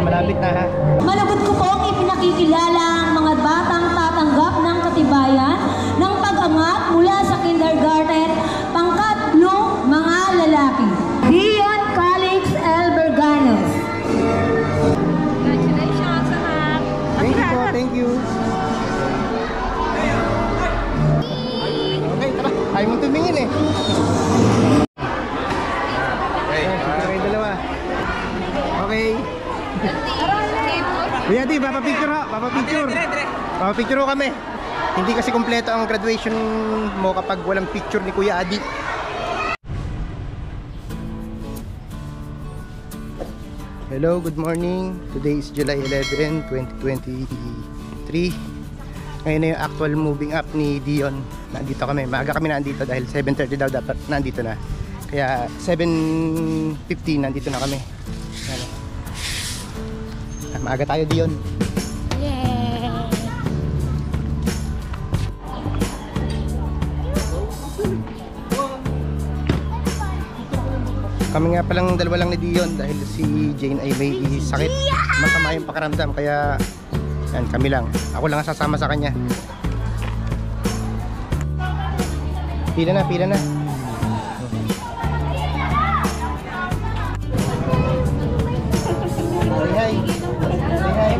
malapit na ha. Malugod ko pong ipinakikilala ang mga batang tatanggap ng katibayan ng pag-angat mula sa kindergarten, pangkatlong mga lalaki. Dion Calix Alberganos. Congratulations, anak. Thank you po, thank you. Okay, tara. Ayaw mo tumingin eh. Okay, dalawa. Okay. Kuya Di, papapicture ho, papapicture. Papapicture ho kami. Hindi kasi kompleto ang graduation mo kapag walang picture ni Kuya Adi. Hello, good morning. Today is July 11, 2023. Ngayon na yung actual moving up ni Dion. Nandito kami, maaga kami nandito dahil 7:30 daw dapat nandito na. Kaya 7:15 nandito na kami. Ano? Maaga tayo, Dion. Yeah. Kami nga palang dalawa lang ni Dion dahil si Jane ay may sakit. Masama yung pakiramdam kaya yan, kami lang. Ako lang ang sasama sa kanya. Pila na, pila na. Hi. Hi.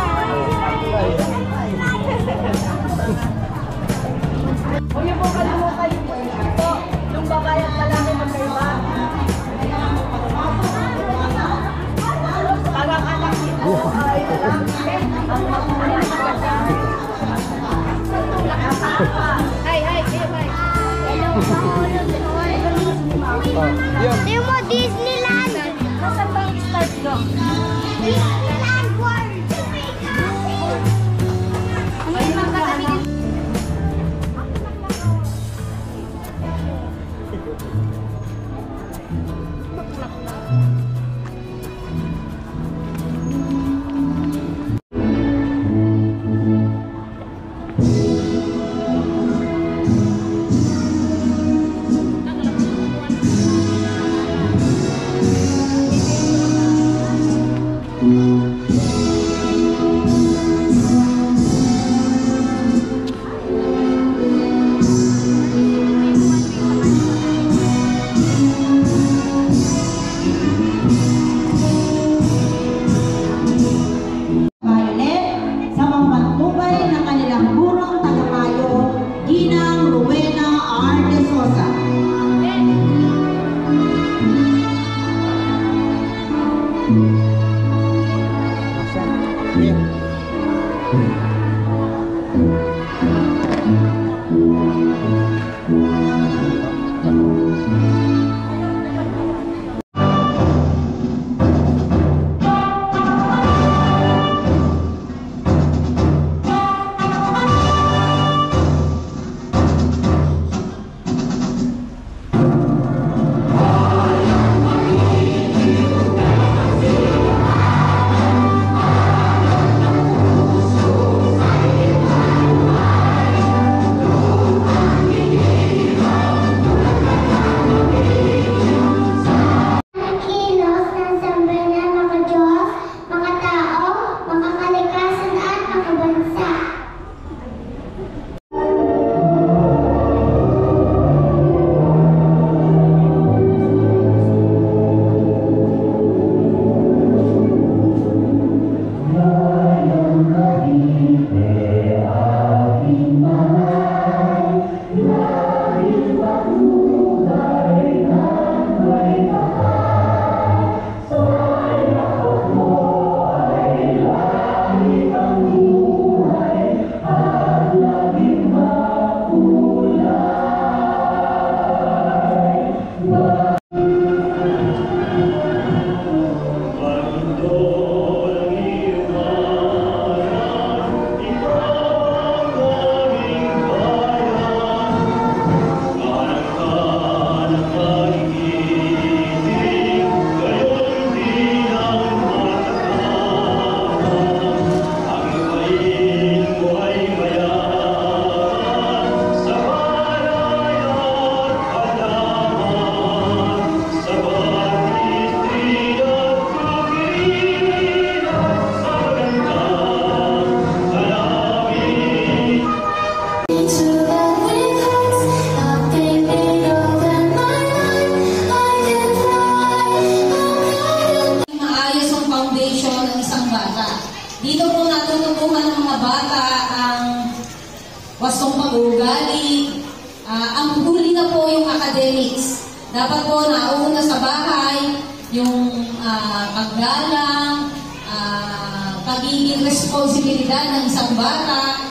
Huwag niyo po kalimutan yung po. Nung babayan pa lang naman kayo ba? Parang anak nito ay Hi. Di mo Disneyland. Nasaan ba yung start ko? Disneyland World. Ano yung mga katabi? Dito po natututuhan ng mga bata ang wastong pag-uugali. Ang huli na po yung academics. Dapat po nauna sa bahay yung paggalang, pagiging responsibilidad ng isang bata.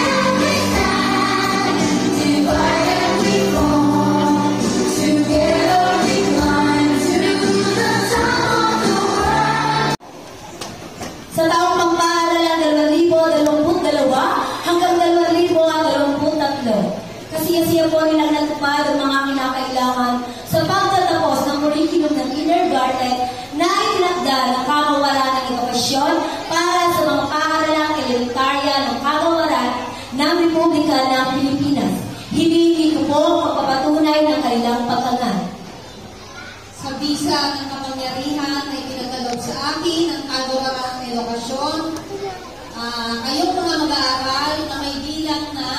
Sa taong pampaalala 2022 hanggang 2023, kasi po nilang natupad ang mga kinakailangan sa pagtatapos ng curriculum ng kindergarten na itinakda ng kagawaran ng edukasyon para sa mga paaralang elementarya ng kagawaran ng Republika ng Pilipinas. Hinihingi ko po ang pagpapatunay ng kanilang pagtangan. Sa bisa ng kapangyarihan na ipinagkaloob sa akin ng kagawaran ng edukasyon, kayong mga mag-aaral na may bilang na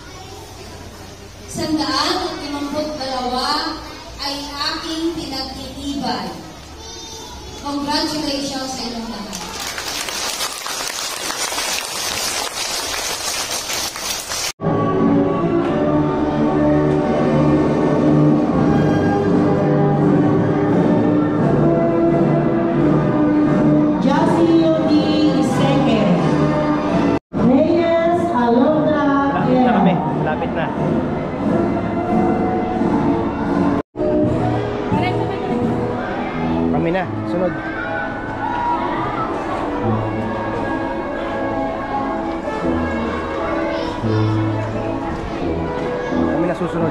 152 ay aking pinagtitibay. Congratulations sa inyong lahat. Lapit na. Kami na, sunod. Kami na susunod.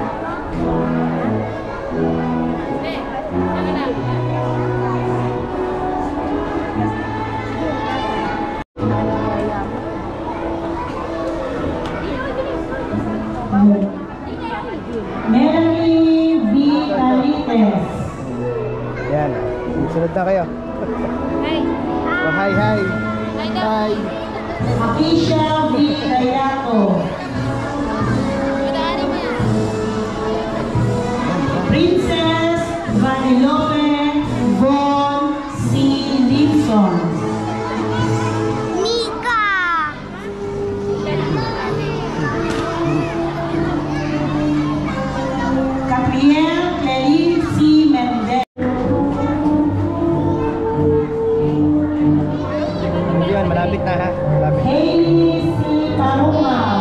Melanie V. Calites. Yan. Sunod na kayo. Hi. Oh, hi, hi. Hi. Akisha V. Dayato. Princess Vanillope Von C. Lipson. Mika. Gabriel Kelly C. Mendez. Yan, malapit na ha. Malapit. Hailey C. Tarumaw.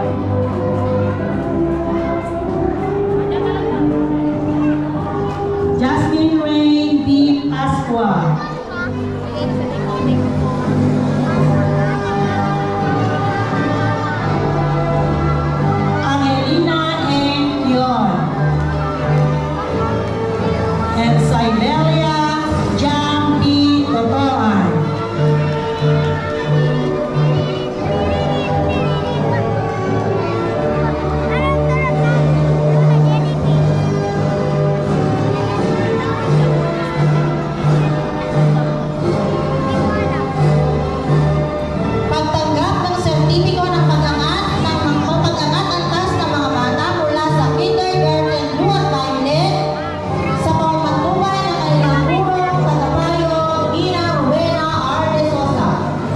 Jasmine Ray B. Pasqua. Angelina N. Pion. And Siberia Jam B. Totoan. Pagtanggap ng sertipiko ng pag-angat antas ng mga bata mula sa kindergarten buhat Bailey sa pamumuhay ng kanilang guro, tagapayo, Gina Rowena R. De Sosa.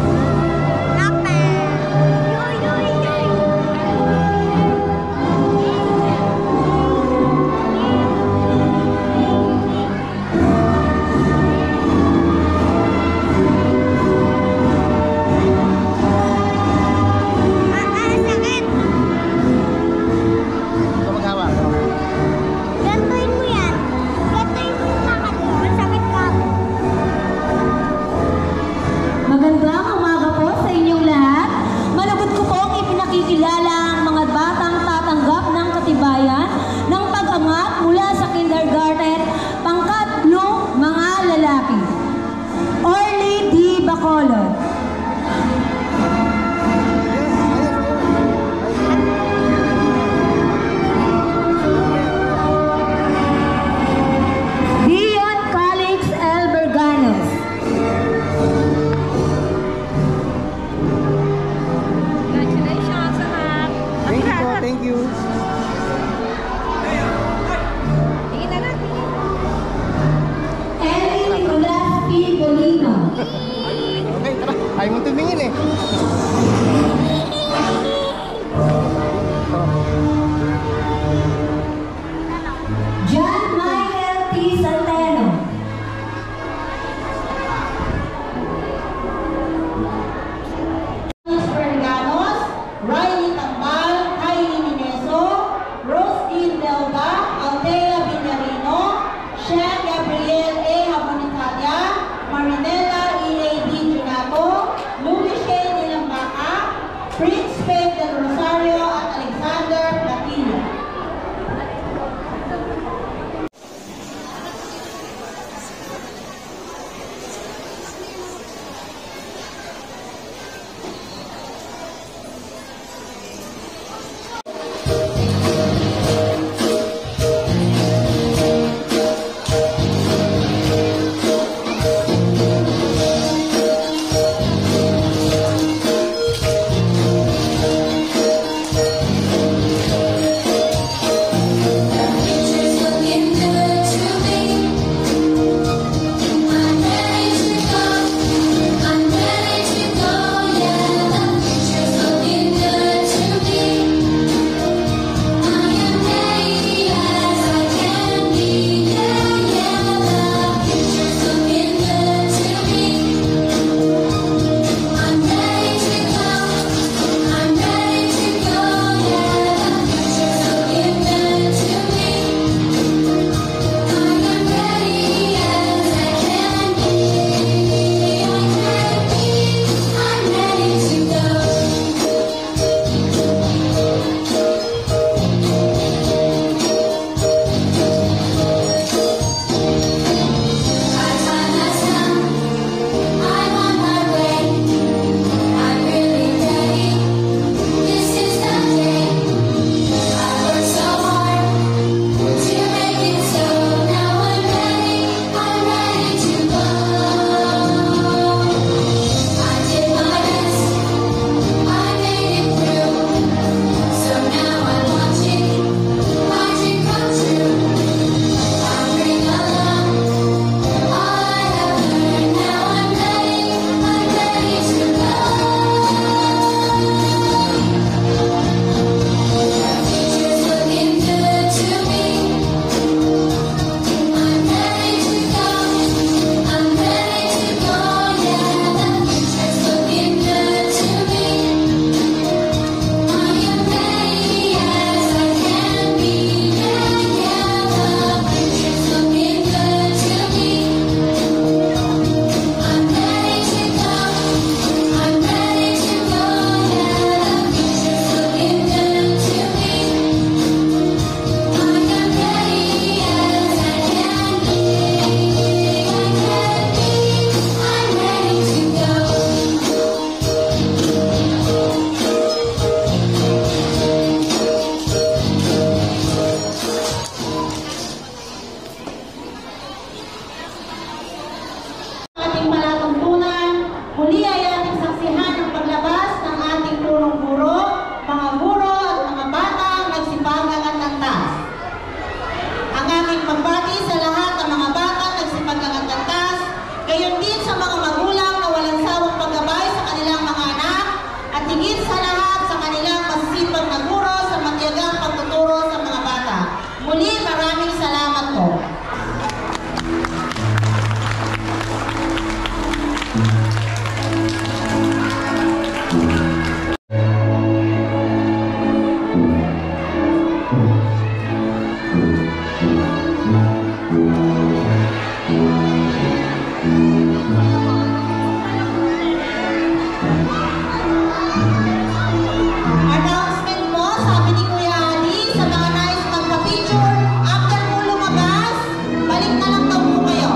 Ito maghawak. Gantuin mo yan. Gantuin mo yung lakad mo. Masakit ka. Magandang umaga po sa inyong lahat. Malugod ko pong ipinakikilala ang mga batang tatanggap ng katibayan ng pag-angat mula sa kindergarten, pangkatlong mga lalaki. Orly D. Bacolod. Dion Calix L. Berganos. Congratulations sa lahat. Thank you po, thank you. Tingin na natin. Ellie Nicolas P. Bolino. Okay, tara. Hi Ayaw mo tumingin eh. John Michael T. Salteno. Perganos, Riley Tambal, Kylie Mineso, Rose Delga, Altea Binarino, Sean Gabriel A. Habonitalia, Marinela E.A.D. Junato, Louis Shea de Lambaca, Prince Faith del Rosario at Alexander Platino. Muli ay ating saksihan ang paglabas ng ating punong guro, mga guro at mga bata nagsipag-angat ng taas. Ang aking pagbati sa lahat ng mga bata nagsipag-angat ng taas, gayon din sa mga magulang na walang sawang paggabay sa kanilang mga anak, at higit sa lahat sa kanilang masisipag na guro sa matiyagang pagtuturo sa mga bata. Muli, maraming salamat po. Announcement po, sabi ni Kuya Ali, sa mga nais magpa-picture, after po lumabas, balik na lang daw po kayo.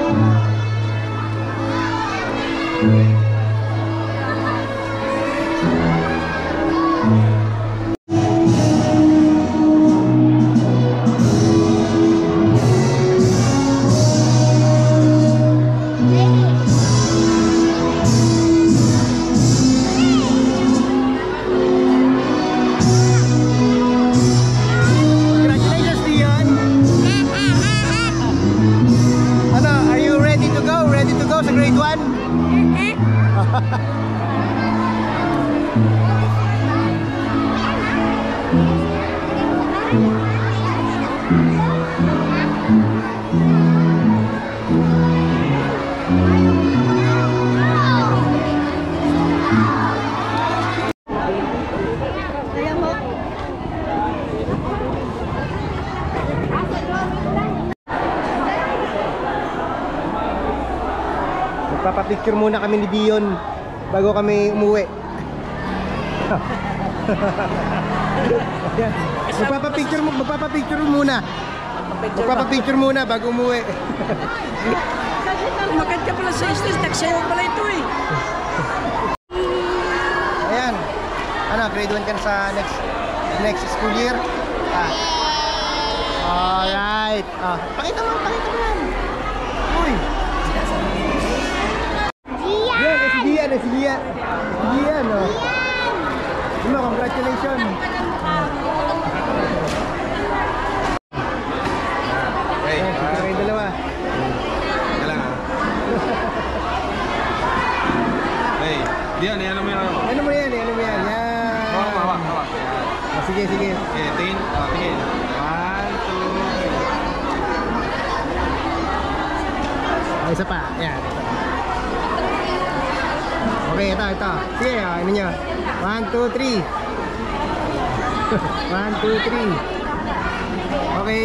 Congratulations, Dion! Ano, are you ready to go? Ready to go sa grade 1? Magpapapicture muna kami ni Dion bago kami umuwi. Ayan. Magpapapicture muna. Magpapapicture muna bago umuwi. Umakit ka pala sa istis, nagsayaw pala ito eh. Ayan. Ano, grade 1 ka na sa next school year? Alright. Pakita mo yan. Uy. Yan, si Gian. Oh. Diba, congratulations. Hey, Kayo dalawa. kailangan. Hey, Diyan, ano mo yan? Ano mo yan? Yan. Hawak. Sige. Okay, tingin. Tingin. 1, 2, 3. Isa pa. Ayan. Okay, ito. Sige, ano nyo? 1, 2, 3. 1, 2, 3. Okay.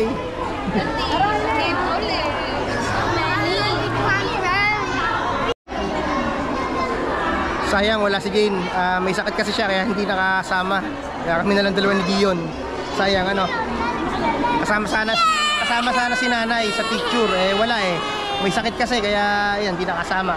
Sayang, wala si Jane. May sakit kasi siya kaya hindi nakasama. Kaya kami na lang dalawa ni Dion. Sayang, ano. Kasama sana si nanay sa picture. Wala eh. May sakit kasi kaya yan, hindi nakasama.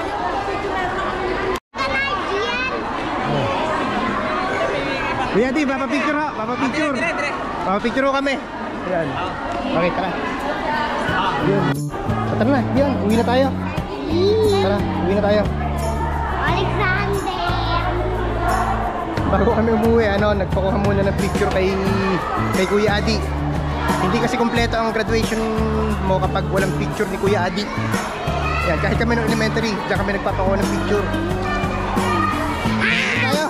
Kuya Di, papapicture ho. Papapicture ho kami. Ayan. Okay, tara. Yun. Tara na, yun. Uwi na tayo. Tara, uwi na tayo. Alexander! Bago kami umuwi, nagpakuha muna ng picture kay Kuya Adi. Hindi kasi kompleto ang graduation mo kapag walang picture ni Kuya Adi. Yan, kahit kami ng elementary, diyan kami nagpapakuha ng picture. Tayo.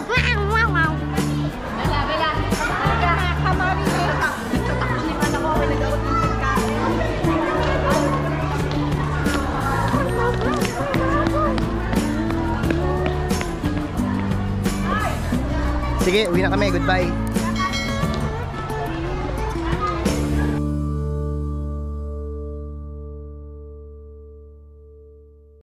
Sige, uwi na kami. Goodbye.